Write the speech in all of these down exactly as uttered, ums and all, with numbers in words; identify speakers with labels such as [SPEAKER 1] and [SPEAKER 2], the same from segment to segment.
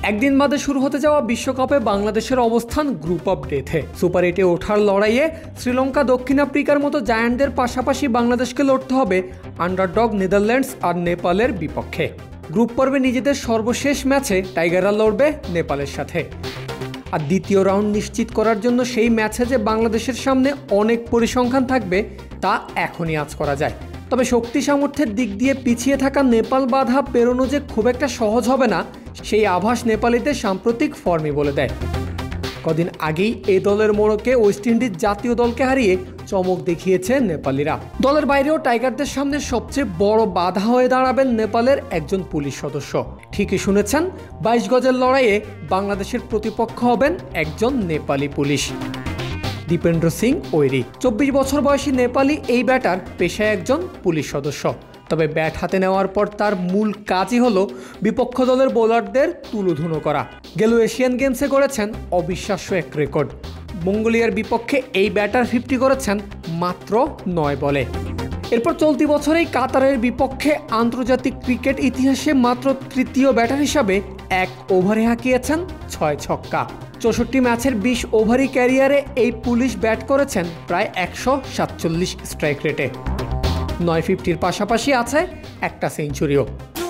[SPEAKER 1] একদিন বাদে শুরু হতে যাওয়া বিশ্বকাপে বাংলাদেশের অবস্থান গ্রুপ অফ ডেথে। সুপার এইটে ওঠার লড়াইয়ে শ্রীলঙ্কা, দক্ষিণ আফ্রিকার মতো জায়ান্টদের পাশাপাশি বাংলাদেশকে লড়তে হবে আন্ডারডগ নেদারল্যান্ডস আর নেপালের বিপক্ষে। গ্রুপ পর্বে নিজেদের সর্বশেষ ম্যাচে টাইগাররা লড়বে নেপালের সাথে। আর দ্বিতীয় রাউন্ড নিশ্চিত করার জন্য সেই ম্যাচে যে বাংলাদেশের সামনে অনেক পরিসংখ্যান থাকবে তা এখনই আঁচ করা যায়। তবে শক্তি সামর্থ্যের দিক দিয়ে পিছিয়ে থাকা নেপাল বাধা পেরোনো যে খুব একটা সহজ হবে না, সেই আভাস নেপালিদের সাম্প্রতিক ফর্মই বলে দেয়। কদিন আগেই এই দলের মোড়কে ওয়েস্ট ইন্ডিজ জাতীয় দলকে হারিয়ে চমক দেখিয়েছে নেপালিরা। দলের বাইরেও টাইগারদের সামনে সবচেয়ে বড় বাধা হয়ে দাঁড়াবেন নেপালের একজন পুলিশ সদস্য। ঠিকই শুনেছেন, বাইশ গজের লড়াইয়ে বাংলাদেশের প্রতিপক্ষ হবেন একজন নেপালি পুলিশ, দীপেন্দ্র সিং ওইরি। চব্বিশ বছর বয়সী নেপালি এই ব্যাটার পেশায় একজন পুলিশ সদস্য। তবে ব্যাট হাতে নেওয়ার পর তার মূল কাজই হলো বিপক্ষ দলের বোলারদের তুলোধুনো করা। গেল এশিয়ান গেমসে করেছেন অবিশ্বাস্য এক রেকর্ড। মঙ্গোলিয়ার বিপক্ষে এই ব্যাটার ফিফটি করেছেন মাত্র নয় বলে। এরপর চলতি বছরেই কাতারের বিপক্ষে আন্তর্জাতিক ক্রিকেট ইতিহাসে মাত্র তৃতীয় ব্যাটার হিসাবে এক ওভারে হাঁকিয়েছেন ছয় ছক্কা। চৌষট্টি ম্যাচের বিশ ওভারি ক্যারিয়ারে এই পুলিশ ব্যাট করেছেন প্রায় একশো সাতচল্লিশ স্ট্রাইক রেটে। নয় ফিফটির পাশাপাশি আছে একটা সেঞ্চুরিও।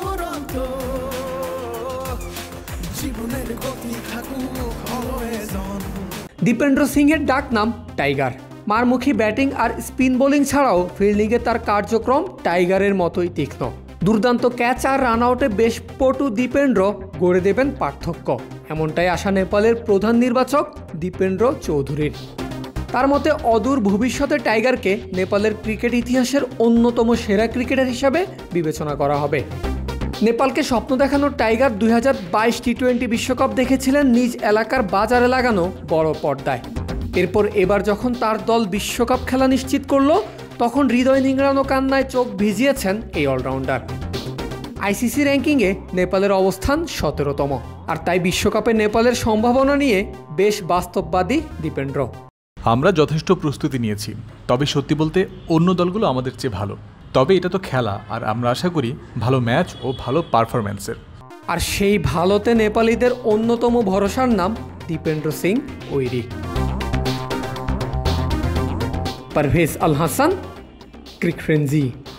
[SPEAKER 1] দীপেন্দ্র সিংয়ের ডাক নাম টাইগার। মারমুখী ব্যাটিং আর স্পিন বোলিং ছাড়াও ফিল্ডিংয়ে তার কার্যক্রম টাইগারের মতোই তীক্ষ্ণ। দুর্দান্ত ক্যাচ আর রান আউটে বেশ পটু দীপেন্দ্র গড়ে দেবেন পার্থক্য, এমনটাই আশা নেপালের প্রধান নির্বাচক দীপেন্দ্র চৌধুরীর। তার মতে অদূর ভবিষ্যতে টাইগারকে নেপালের ক্রিকেট ইতিহাসের অন্যতম সেরা ক্রিকেটার হিসাবে বিবেচনা করা হবে। নেপালকে স্বপ্ন দেখানো টাইগার দুই হাজার বাইশ টি টোয়েন্টি বিশ্বকাপ দেখেছিলেন নিজ এলাকার বাজারে লাগানো বড় পর্দায়। এরপর এবার যখন তার দল বিশ্বকাপ খেলা নিশ্চিত করলো, তখন হৃদয় নিংড়ানো কান্নায় চোখ ভিজিয়েছেন এই অলরাউন্ডার। আইসিসি র্যাঙ্কিংয়ে নেপালের অবস্থান সতেরোতম, আর তাই বিশ্বকাপে নেপালের সম্ভাবনা নিয়ে বেশ বাস্তববাদী দীপেন্দ্র।
[SPEAKER 2] আমরা যথেষ্ট প্রস্তুতি নিয়েছি, তবে সত্যি বলতে অন্য দলগুলো আমাদের চেয়ে ভালো। তবে এটা তো খেলা, আর আমরা আশা করি ভালো ম্যাচ ও ভালো পারফরম্যান্সের।
[SPEAKER 1] আর সেই ভালোতে নেপালিদের অন্যতম ভরসার নাম দীপেন্দ্র সিং ওইরি। Parvez Al Hasan, Cric frenzy.